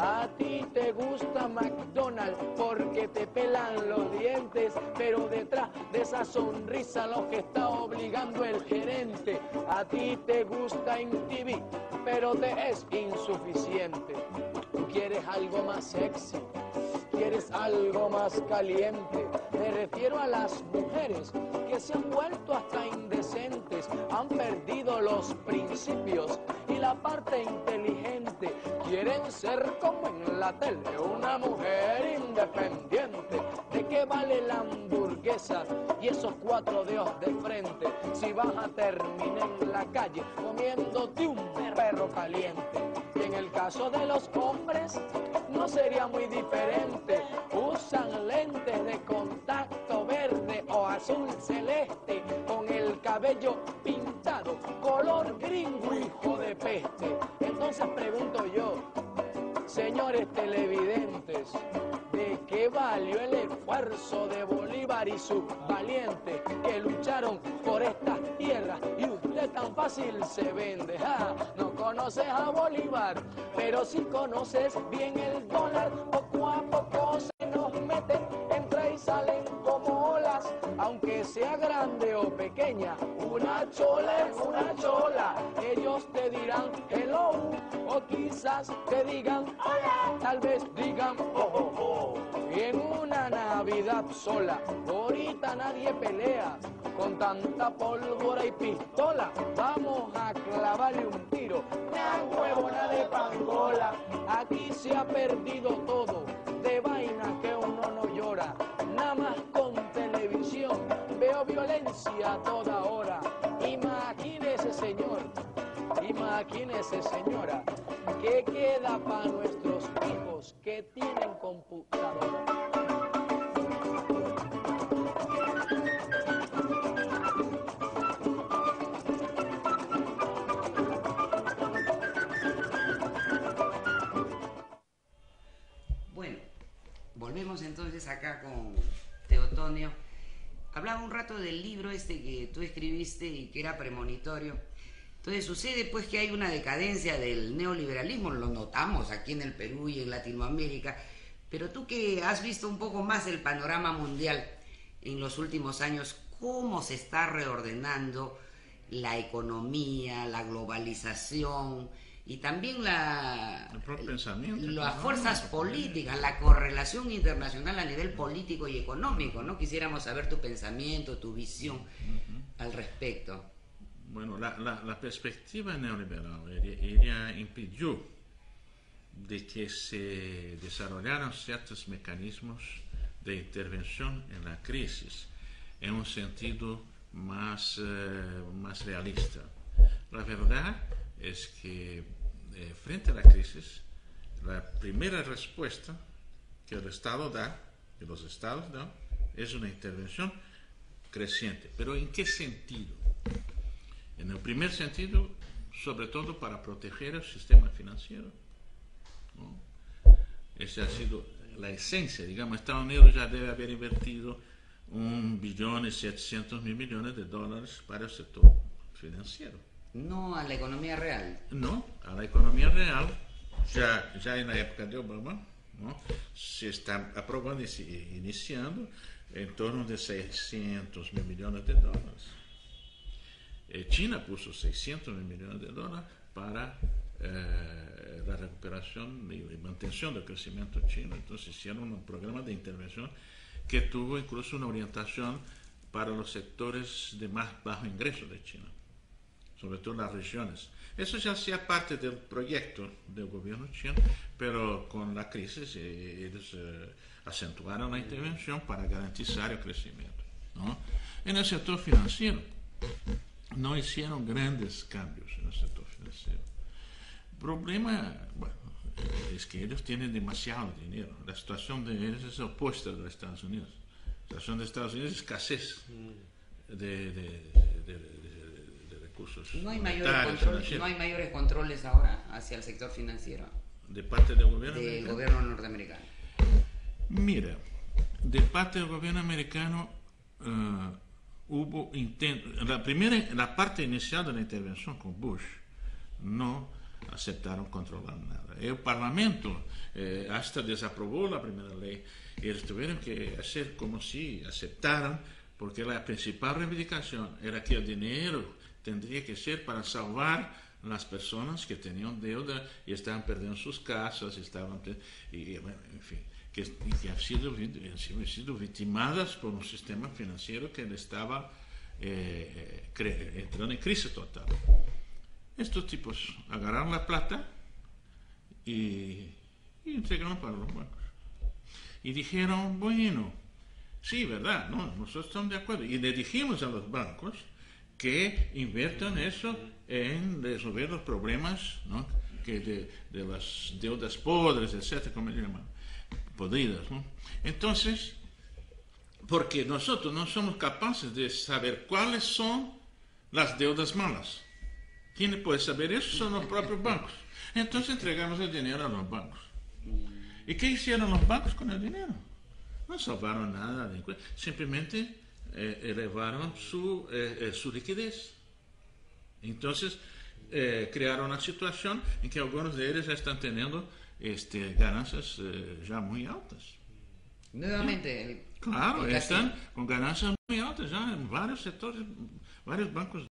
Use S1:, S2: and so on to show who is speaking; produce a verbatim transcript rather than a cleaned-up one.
S1: A ti te gusta McDonald's porque te pelan los dientes, pero detrás de esa sonrisa los que está obligando el gerente. A ti te gusta M T V, pero te es insuficiente. Tú quieres algo más sexy, quieres algo más caliente. Me refiero a las mujeres que se han vuelto hasta indecentes, han perdido los principios y la parte inteligente. Quieren ser como en la tele, una mujer independiente. ¿De qué vale la hamburguesa y esos cuatro dedos de frente si vas a terminar en la calle comiéndote un perro caliente? Y en el caso de los hombres no sería muy diferente. Usan lentes de contacto verde o azul celeste, con el cabello pintado color gringo, hijo de peste. Entonces pregunto yo, señores televidentes, ¿de qué valió el esfuerzo de Bolívar y sus valientes que lucharon por estas tierras y usted tan fácil se vende? ¡Ja! No conoces a Bolívar, pero si conoces bien el dólar. Poco a poco se nos meten, entra y salen como olas, aunque sea grande o pequeña, una chola es una chola. Ellos te dirán hello, o quizás te digan hola, tal vez digan oh, oh, oh. Y en una Navidad sola, ahorita nadie pelea con tanta pólvora y pistola. Vamos a clavarle un tiro, una huevona de pangola. Aquí se ha perdido todo, de vaina que uno no llora. Nada más con televisión veo violencia a toda hora. Imagínese, señor, imagínese, señora, ¿qué queda para nuestros hijos que tienen computadora?
S2: Bueno, volvemos entonces acá con Teotonio. Hablaba un rato del libro este que tú escribiste y que era premonitorio. Entonces sucede pues que hay una decadencia del neoliberalismo, lo notamos aquí en el Perú y en Latinoamérica, pero tú que has visto un poco más el panorama mundial en los últimos años, ¿cómo se está reordenando la economía, la globalización y también la,
S3: el propio pensamiento,
S2: las
S3: ¿no?
S2: fuerzas políticas, la correlación internacional a nivel político y económico, ¿no? Quisiéramos saber tu pensamiento, tu visión uh-huh. al respecto.
S3: Bueno, la, la, la perspectiva neoliberal ella impidió de que se desarrollaran ciertos mecanismos de intervención en la crisis en un sentido más, eh, más realista. La verdad es que eh, frente a la crisis, la primera respuesta que el Estado da, que los Estados dan, es una intervención creciente. ¿Pero en qué sentido? En el primer sentido, sobre todo para proteger el sistema financiero, ¿no? Esa ha sido la esencia. Digamos, Estados Unidos ya debe haber invertido un billón y setecientos mil millones de dólares para el sector financiero.
S2: No a la economía real.
S3: No, a la economía real, ya, ya en la época de Obama, ¿no? Se está aprobando y iniciando en torno de seiscientos mil millones de dólares. China puso seiscientos mil millones de dólares para eh, la recuperación y mantención del crecimiento chino. Entonces hicieron un programa de intervención que tuvo incluso una orientación para los sectores de más bajo ingreso de China, sobre todo las regiones. Eso ya hacía parte del proyecto del gobierno chino, pero con la crisis eh, ellos eh, acentuaron la intervención para garantizar el crecimiento, ¿no? En el sector financiero no hicieron grandes cambios en el sector financiero. El problema, bueno, es que ellos tienen demasiado dinero. La situación de ellos es opuesta a la de Estados Unidos. La situación de Estados Unidos es escasez de, de, de, de, de, de recursos.
S2: No hay, mayores controles, no hay mayores controles ahora hacia el sector financiero.
S3: ¿De parte del gobierno
S2: del
S3: americano?
S2: gobierno norteamericano.
S3: Mira, de parte del gobierno americano uh, hubo intento. La primera, la parte inicial de la intervención con Bush no aceptaron controlar nada. El Parlamento eh, hasta desaprobó la primera ley. Y ellos tuvieron que hacer como si aceptaran, porque la principal reivindicación era que el dinero tendría que ser para salvar las personas que tenían deuda y estaban perdiendo sus casas, estaban, y, bueno, en fin, que, y que han sido, han sido victimadas por un sistema financiero que estaba eh, entrando en crisis total. Estos tipos agarraron la plata y, y entregaron para los bancos. Y dijeron, bueno, sí, verdad, no, nosotros estamos de acuerdo. Y le dijimos a los bancos que inviertan eso en resolver los problemas, ¿no?, que de, de las deudas podres, etcétera, como le llaman, podridas, ¿no? Entonces, porque nosotros no somos capaces de saber cuáles son las deudas malas. ¿Quién puede saber eso? Son los propios bancos. Entonces entregamos el dinero a los bancos. ¿Y qué hicieron los bancos con el dinero? No salvaron nada, simplemente eh, elevaron su, eh, su liquidez. Entonces eh, crearon una situación en que algunos de ellos ya están teniendo este, ganancias eh, ya muy altas.
S2: Nuevamente, el,
S3: claro,
S2: el
S3: están con ganancias muy altas ya en varios sectores, varios bancos